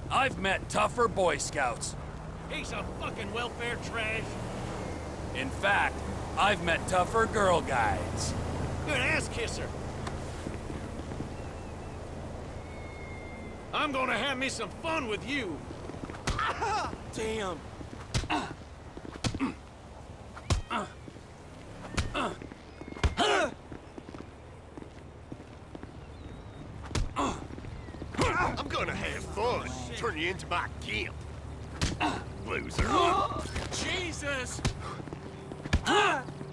I've met tougher Boy Scouts. He's a fucking welfare trash. In fact, I've met tougher Girl Guides. You're an ass kisser. I'm gonna have me some fun with you. Damn. I'm gonna have fun. Turn you into my gimp. Loser. Jesus!